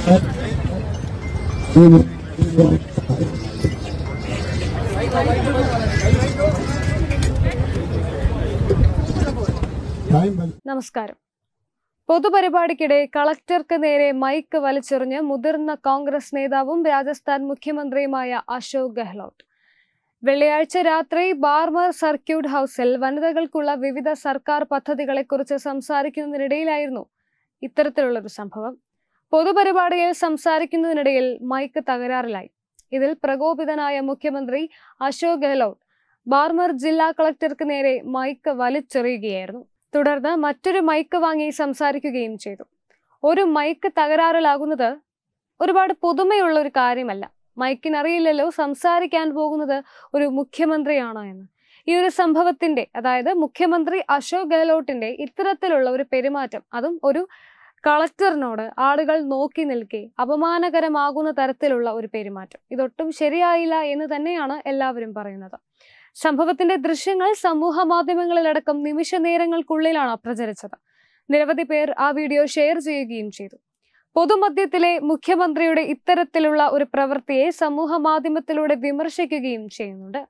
നമസ്കാരം. പൊതുപരിപാടിക്കിടെ കളക്ടർക്ക് നേരെ മൈക്ക് വലിച്ചെറിഞ്ഞ് മുതിർന്ന കോൺഗ്രസ് നേതാവും രാജസ്ഥാൻ മുഖ്യമന്ത്രിയുമായ അശോക് ഗെഹ്ലോട്ട് വെള്ളിയാഴ്ച രാത്രി ബാർമർ സർക്യൂട്ട് ഹൌസിൽ വനിതകൾക്കുള്ള വിവിധ സർക്കാർ പദ്ധതികളെക്കുറിച്ച് സംസാരിക്കുന്നതിനിടയിലായിരുന്നു ഇത്തരത്തിലുള്ളൊരു സംഭവം. പൊതുപരിപാടിയിൽ സംസാരിക്കുന്നതിനിടയിൽ മൈക്ക് തകരാറിലായി. ഇതിൽ പ്രകോപിതനായ മുഖ്യമന്ത്രി അശോക് ഗെഹ്ലോട്ട് ബാർമർ ജില്ലാ കളക്ടർക്ക് നേരെ മൈക്ക് വലിച്ചെറിയുകയായിരുന്നു. തുടർന്ന് മറ്റൊരു മൈക്ക് വാങ്ങി സംസാരിക്കുകയും ചെയ്തു. ഒരു മൈക്ക് തകരാറിലാകുന്നത് ഒരുപാട് പുതുമയുള്ള ഒരു കാര്യമല്ല. മൈക്കിനറിയില്ലല്ലോ സംസാരിക്കാൻ പോകുന്നത് ഒരു മുഖ്യമന്ത്രിയാണോ എന്ന്. ഈ ഒരു സംഭവത്തിന്റെ, അതായത് മുഖ്യമന്ത്രി അശോക് ഗെഹ്ലോട്ടിന്റെ ഇത്തരത്തിലുള്ള ഒരു പെരുമാറ്റം, അതും ഒരു കളക്ടറിനോട് ആളുകൾ നോക്കി നിൽക്കെ അപമാനകരമാകുന്ന തരത്തിലുള്ള ഒരു പെരുമാറ്റം, ഇതൊട്ടും ശരിയായില്ല എന്ന് തന്നെയാണ് എല്ലാവരും പറയുന്നത്. സംഭവത്തിന്റെ ദൃശ്യങ്ങൾ സമൂഹ മാധ്യമങ്ങളിലടക്കം നിമിഷ നേരങ്ങൾക്കുള്ളിലാണ് പ്രചരിച്ചത്. നിരവധി പേർ ആ വീഡിയോ ഷെയർ ചെയ്യുകയും ചെയ്തു. പൊതുമധ്യത്തിലെ മുഖ്യമന്ത്രിയുടെ ഇത്തരത്തിലുള്ള ഒരു പ്രവൃത്തിയെ സമൂഹ മാധ്യമത്തിലൂടെ വിമർശിക്കുകയും ചെയ്യുന്നുണ്ട്.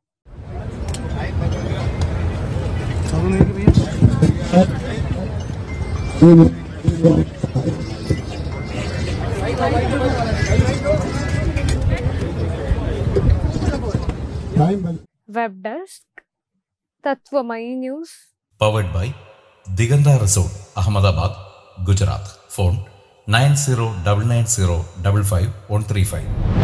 Web desk Tatwamayi news. Powered by Diganta resort, Ahmedabad, Gujarat. Phone 9099055135.